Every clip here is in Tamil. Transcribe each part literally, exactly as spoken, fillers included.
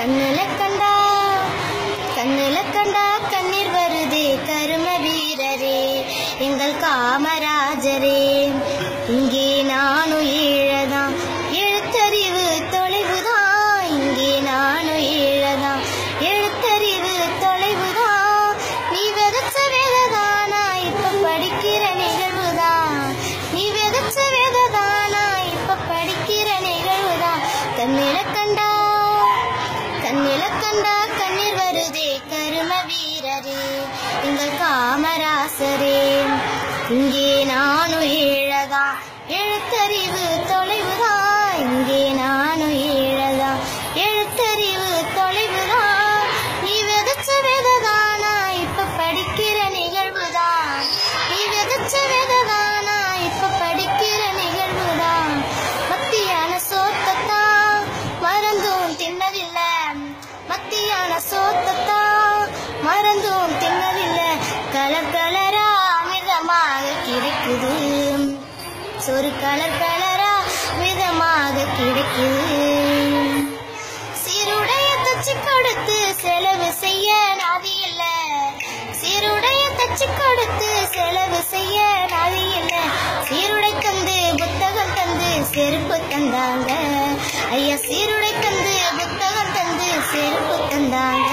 கண்ணுல கண்டா கண்ணுல கண்டா கண்ணீர் வருதே கரும வீரரே எங்கள் காமராஜரே. இங்கே நானும் ஈழதான், எழுத்தறிவு தொலைவுதான். இங்கே நானும் ஈழதான், எழுத்தறிவு தொலைவுதான். நீ விதைச்ச வேததானா இப்ப படிக்கிற நிகழ்வுதான். நீ விதைச்ச வேததானா இப்ப படிக்கிற நிகழ்வுதான். கண்ணில கண்டா கண்ணில கண்டா கண்ணீர் வருதே கரும வீரரே எங்கள் காமராசரே. இங்கே நானும் ஈழதான், எழுத்தறிவு தொலைவுதான். இங்கே நானும் ஈழதான், எழுத்தறிவு தொலைவுதான். நீ விதைச்ச வேததானா இப்ப படிக்கிற நிகழ்வுதான். நீ விதைச்ச வேததானா இப்ப படிக்கிற நிகழ்வுதான். மத்தியான சோத்தத்தான் மறந்தும் தின்னதில்லை, மத்தியான சோத்தத்தான் மறந்தும் தின்னதில்லை. கலர் கலரா மிதமாக கிடைக்குது, சொரு கலர் கலரா மிதமாக கிடைக்குது. சீருடைய தச்சு கொடுத்து செலவு செய்ய நாதி இல்ல, சீருடைய தச்சு கொடுத்து செலவு செய்ய நாதி இல்ல. சீருடை தந்து புத்தகம் தந்து செருப்பு தந்தாங்க ஐயா, சீருடை தந்து புத்தகம் தந்து செருப்பு தந்தாங்க.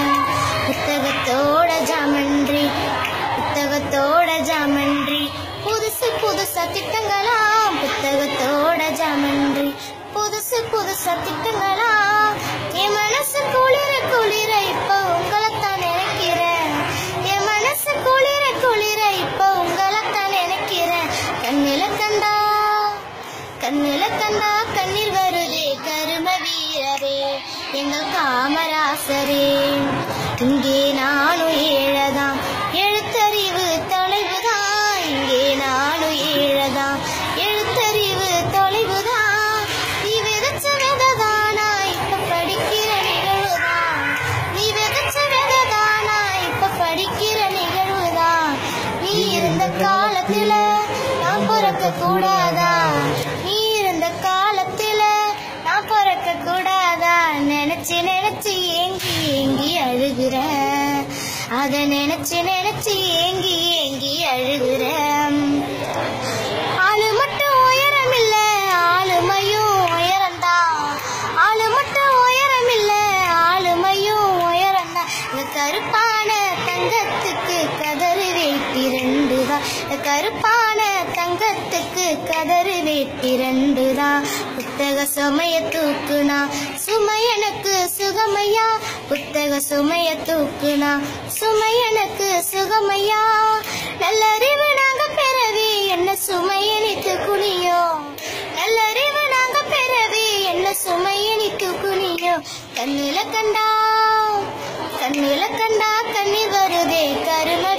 புத்தகத்தோட ஜாமன்றி புத்தகத்தோட ஜாமன்றி புதுசு புதுசா திட்டங்களாம். புத்தகத்தோட ஜாமன்றி புதுசு புதுசா திட்டங்களாம். என் மனசு குளிர குளிர இப்ப உங்களைத்தான் நினைக்கிறேன். என் மனசு குளிர குளிர இப்ப உங்களைத்தான் நினைக்கிறேன். கண்ணில கண்டா கண்ணில கண்டா கண்ணீர் வருதே கரும வீரரே எங்கள் காமராசரே. இங்கே நானும் ஈழதான், எழுத்தறிவு தொலைவுதான். இங்கே நானும் ஈழதான், எழுத்தறிவு தொலைவுதான். நீ விதைச்ச வேததானா இப்ப படிக்கிற நிகழ்வுதான். நீ விதைச்ச வேததானா இப்ப படிக்கிற நிகழ்வுதான். நீ இருந்த காலத்துல நான் பிறக்க கூடாதா, நீ இருந்த காலத்துல நான் பிறக்க கூடாதா. நினைச்சு நினைச்சு ஏங்கி ஏங்கி அழுகுற, அத நினைச்சு நினைச்சு ஏங்கி ஏங்கி அழுகுற. ஆளு மட்டும் உயரம் இல்ல, ஆளுமையும் உயரம்தான். ஆளு மட்டும் உயரம் இல்ல, ஆளுமையும் உயரம்தான். இந்த கருப்பான தங்கத்துக்கு கதறு வேட்டி ரெண்டுதான், இந்த கருப்பான தங்கத்துக்கு கதறு வேட்டி ரெண்டுதான். புத்தக சுமைய தூக்குனா சுமை எனக்கு சுகமையா, புத்தக சுமைய தூக்குனா சுமை எனக்கு சுகமையா. நல்லறிவு நாங்க பெறவே என்ன சுமையனித்து குனியோ, நல்லறிவு நாங்க பெறவே என்ன சுமையனித்து குனியோ. கண்ணில கண்டா கண்ணில கண்டா கண்ணீர் வருதே கரும